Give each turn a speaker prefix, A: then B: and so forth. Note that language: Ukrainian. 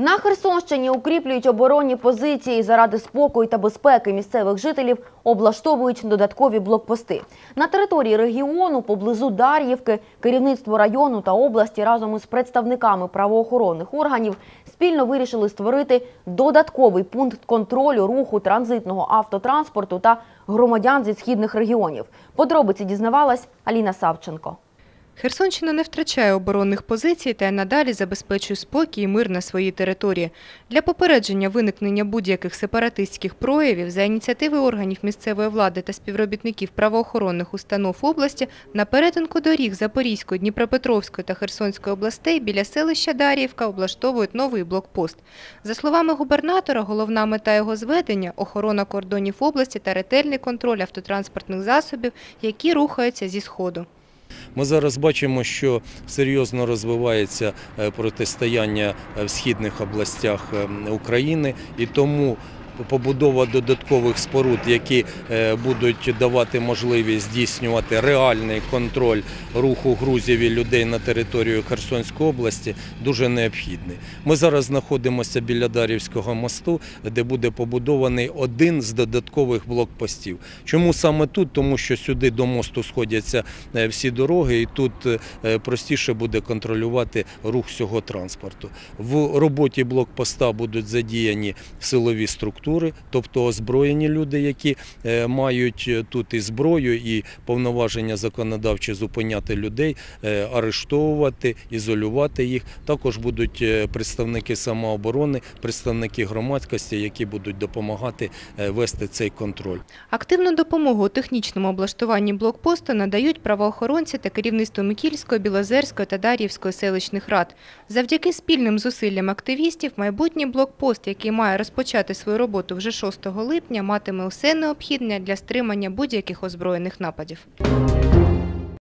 A: На Херсонщині укріплюють оборонні позиції. Заради спокою та безпеки місцевих жителів облаштовують додаткові блокпости. На території регіону, поблизу Дар'ївки, керівництво району та області разом із представниками правоохоронних органів спільно вирішили створити додатковий пункт контролю руху транзитного автотранспорту та громадян зі східних регіонів. Подробиці дізнавалась Аліна Савченко.
B: Херсонщина не втрачає оборонних позицій та й надалі забезпечує спокій і мир на своїй території. Для попередження виникнення будь-яких сепаратистських проявів за ініціативи органів місцевої влади та співробітників правоохоронних установ області на перетинку доріг Запорізької, Дніпропетровської та Херсонської областей біля селища Дар'ївка облаштовують новий блокпост. За словами губернатора, головна мета його зведення – охорона кордонів області та ретельний контроль автотранспортних засобів, які рухаються зі Сходу.
C: Ми зараз бачимо, що серйозно розвивається протистояння в східних областях України, і тому побудова додаткових споруд, які будуть давати можливість здійснювати реальний контроль руху грузів і людей на територію Херсонської області, дуже необхідний. Ми зараз знаходимося біля Дар'ївського мосту, де буде побудований один з додаткових блокпостів. Чому саме тут? Тому що сюди до мосту сходяться всі дороги, і тут простіше буде контролювати рух всього транспорту. В роботі блокпоста будуть задіяні силові структури, тобто озброєні люди, які мають тут і зброю, і повноваження законодавчі зупиняти людей, арештовувати, ізолювати їх. Також будуть представники самооборони, представники громадськості, які будуть допомагати вести цей контроль.
B: Активну допомогу у технічному облаштуванні блокпосту надають правоохоронці та керівництво Микільської, Білозерської та Дар'ївської селищних рад. Завдяки спільним зусиллям активістів майбутній блокпост, який має розпочати свою роботу вже 6 липня, матиме усе необхідне для стримання будь-яких озброєних нападів.